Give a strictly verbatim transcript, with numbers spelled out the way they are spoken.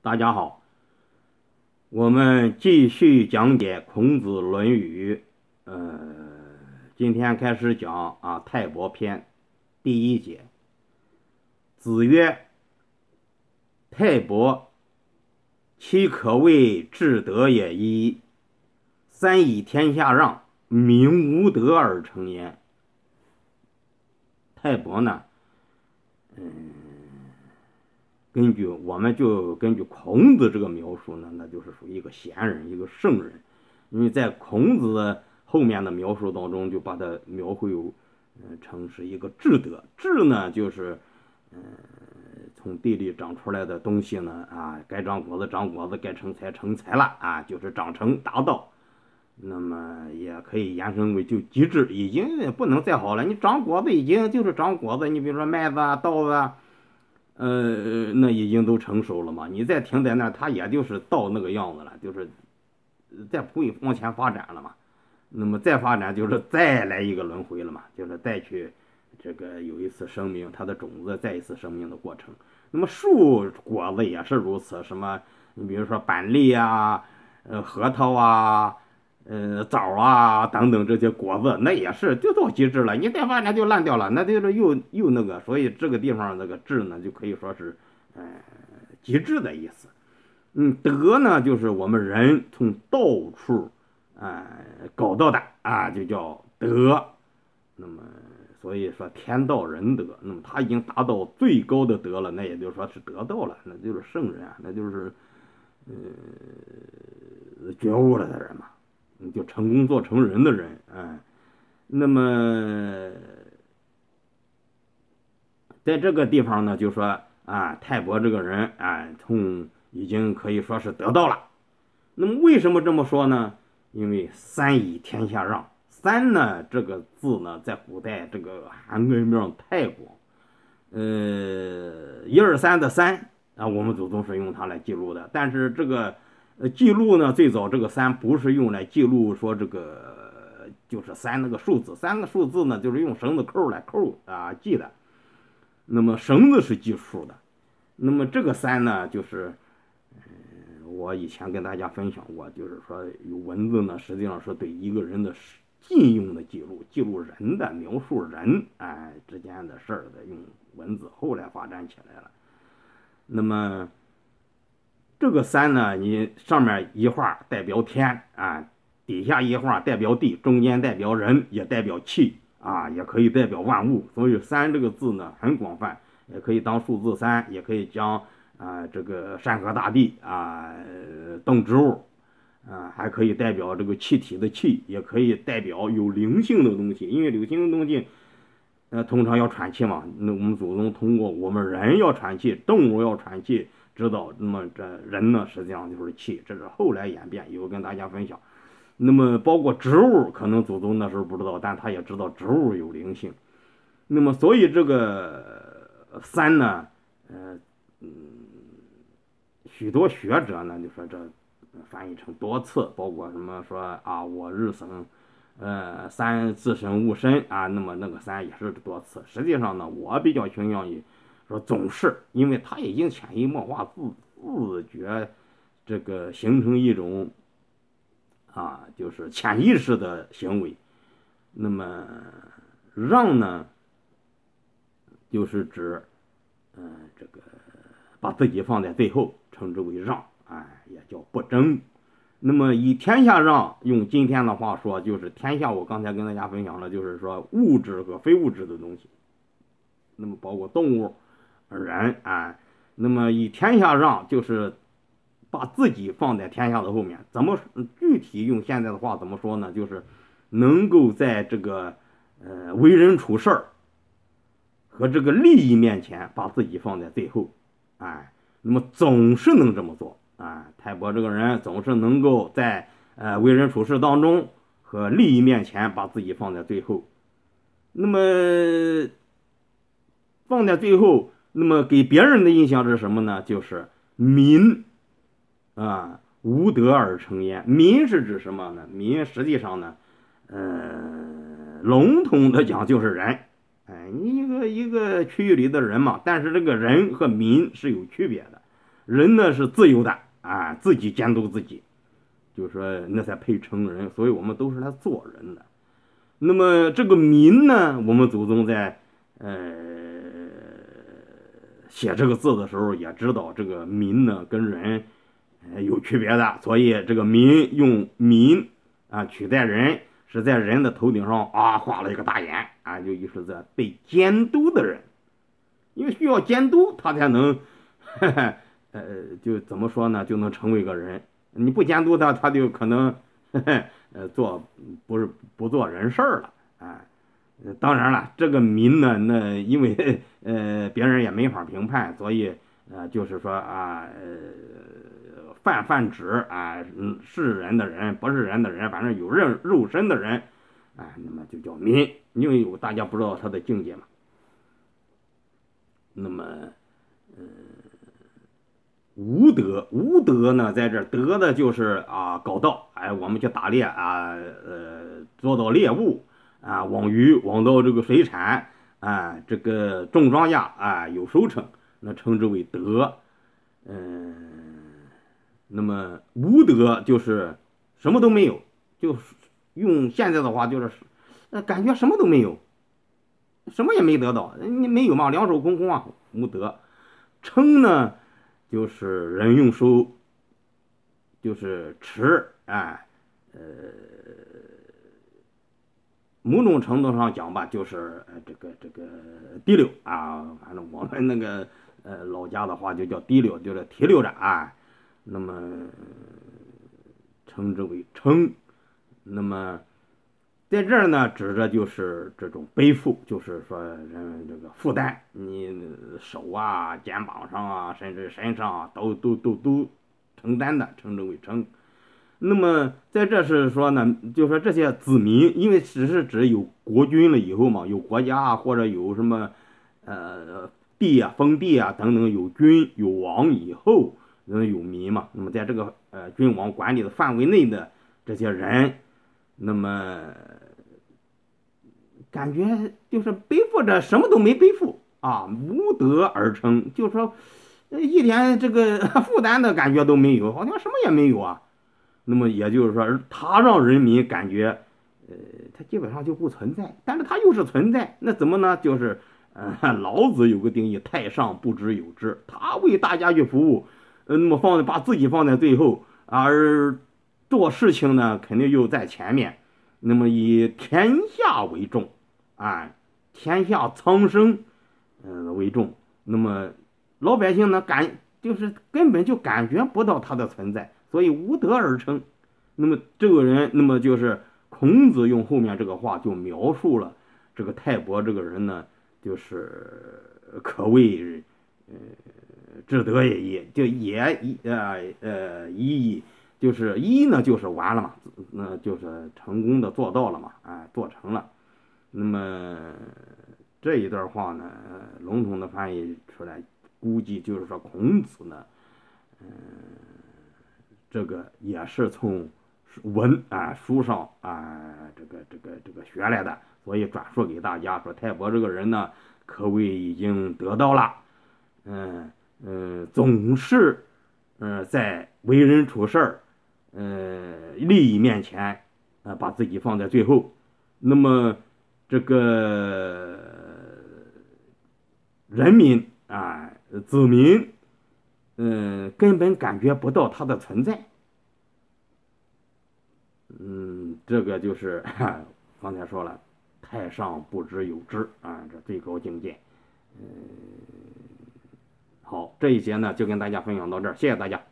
大家好，我们继续讲解孔子《论语》。呃，今天开始讲啊泰伯篇第一节。子曰：泰伯，其可谓至德也已。三以天下让，民无德而成焉。泰伯呢，嗯，根据我们就根据孔子这个描述呢，那就是属于一个贤人，一个圣人。因为在孔子后面的描述当中，就把它描绘有，呃，成是一个至德。至呢，就是，呃，从地里长出来的东西呢，啊，该长果子长果子，该成材成材了啊，就是长成达到。那么也可以延伸为就极致，已经不能再好了。你长果子已经就是长果子，你比如说麦子啊、稻子啊。呃，那已经都成熟了嘛，你再停在那儿，它也就是到那个样子了，就是再不会往前发展了嘛。那么再发展就是再来一个轮回了嘛，就是再去这个有一次生命，它的种子再一次生命的过程。那么树果子也是如此，什么你比如说板栗啊、呃核桃啊、呃枣啊等等这些果子，那也是就到极致了，你再发展就烂掉了，那就是又又那个，所以这个地方这个致呢，就可以说是呃极致的意思。嗯，德呢，就是我们人从到处啊、呃、搞到的啊，就叫德。那么所以说天道仁德，那么他已经达到最高的德了，那也就是说是得道了，那就是圣人啊，那就是呃觉悟了的人嘛。就成功做成人的人，哎，那么在这个地方呢，就说啊，泰伯这个人啊，从已经可以说是得到了。那么为什么这么说呢？因为三以天下让，三呢这个字呢，在古代这个含义面太广，呃，一二三的三啊，我们祖宗是用它来记录的，但是这个。呃，记录呢，最早这个三不是用来记录说这个就是三那个数字，三个数字呢就是用绳子扣来扣啊记的。那么绳子是计数的，那么这个三呢，就是，呃，我以前跟大家分享过，就是说有文字呢，实际上是对一个人的信用的记录，记录人的描述人哎之间的事儿的用文字，后来发展起来了。那么。这个三呢，你上面一画代表天啊，底下一画代表地，中间代表人，也代表气啊，也可以代表万物。所以三这个字呢很广泛，也可以当数字三，也可以将啊这个山河大地啊动植物啊，还可以代表这个气体的气，也可以代表有灵性的东西，因为有灵性的东西。呃，通常要喘气嘛，那我们祖宗通过我们人要喘气，动物要喘气，知道。那么这人呢，实际上就是气，这是后来演变，以后跟大家分享。那么包括植物，可能祖宗那时候不知道，但他也知道植物有灵性。那么所以这个三呢，呃，嗯，许多学者呢就说这翻译成多次，包括什么说啊，我日生。呃，三自身勿身啊，那么那个三也是多次。实际上呢，我比较倾向于说总是，因为它已经潜移默化、自自觉这个形成一种啊，就是潜意识的行为。那么让呢，就是指嗯、呃、这个把自己放在最后，称之为让，哎，也叫不争。那么以天下让，用今天的话说，就是天下。我刚才跟大家分享了，就是说物质和非物质的东西，那么包括动物、人啊。那么以天下让，就是把自己放在天下的后面。怎么具体用现在的话怎么说呢？就是能够在这个呃为人处事和这个利益面前，把自己放在最后，哎，那么总是能这么做。啊，泰伯这个人总是能够在呃为人处事当中和利益面前把自己放在最后。那么放在最后，那么给别人的印象是什么呢？就是民啊无德而成焉。民是指什么呢？民实际上呢，呃，笼统的讲就是人。哎，你一个一个区域里的人嘛，但是这个人和民是有区别的。 人呢是自由的啊，自己监督自己，就是说那才配成人，所以我们都是来做人的。那么这个民呢，我们祖宗在呃写这个字的时候也知道，这个民呢跟人呃有区别的，所以这个民用民啊取代人，是在人的头顶上啊画了一个大眼啊，就意思在被监督的人，因为需要监督他才能呵呵呃就怎么说呢，就能成为个人。你不监督他，他就可能呵呵呃做不是不做人事儿了啊。当然了，这个民呢，那因为呃别人也没法评判，所以呃就是说啊呃泛泛指啊嗯是人的人不是人的人，反正有肉肉身的人啊，那么就叫民，因为有大家不知道他的境界嘛。那么呃无德无德呢，在这儿德的就是啊搞盗，哎，我们去打猎啊，呃捉到猎物。啊，网鱼网到这个水产啊，这个种庄稼啊有收成，那称之为德。嗯，那么无德就是什么都没有，就用现在的话就是，呃，感觉什么都没有，什么也没得到，你没有嘛，两手空空啊，无德。称呢，就是人用手，就是持，哎，呃。某种程度上讲吧，就是呃这个这个提溜啊，反正我们那个呃老家的话就叫提溜，就是提溜着啊。那么称之为称。那么在这儿呢，指着就是这种背负，就是说人这个负担，你手啊、肩膀上啊，甚至身上啊，都都都都承担的，称之为称。那么在这是说呢，就说这些子民，因为只是指有国君了以后嘛，有国家啊，或者有什么呃地啊、封地啊等等，有君有王以后，人有民嘛。那么在这个呃君王管理的范围内的这些人，那么感觉就是背负着什么都没背负啊，无德而称，就是说一点这个负担的感觉都没有，好像什么也没有啊。那么也就是说，他让人民感觉，呃，他基本上就不存在，但是他又是存在，那怎么呢？就是，呃，老子有个定义，太上不知有之，他为大家去服务，呃，那么放把自己放在最后，而做事情呢，肯定又在前面，那么以天下为重，啊，天下苍生，嗯、呃、为重，那么老百姓呢感就是根本就感觉不到他的存在。所以无德而称。那么这个人，那么就是孔子用后面这个话就描述了这个泰伯这个人呢，就是可谓呃至德也已，就也一呃呃一就是一呢就是完了嘛，那就是成功的做到了嘛，哎做成了。那么这一段话呢，笼统的翻译出来，估计就是说孔子呢，嗯、呃。这个也是从文啊书上啊这个这个这个学来的，所以转述给大家说，泰伯这个人呢，可谓已经得到了，嗯嗯，总是嗯在为人处事儿，嗯利益面前，呃把自己放在最后，那么这个人民啊子民。嗯，根本感觉不到它的存在。嗯，这个就是刚才说了，太上不知有之啊，这最高境界。嗯，好，这一节呢就跟大家分享到这儿，谢谢大家。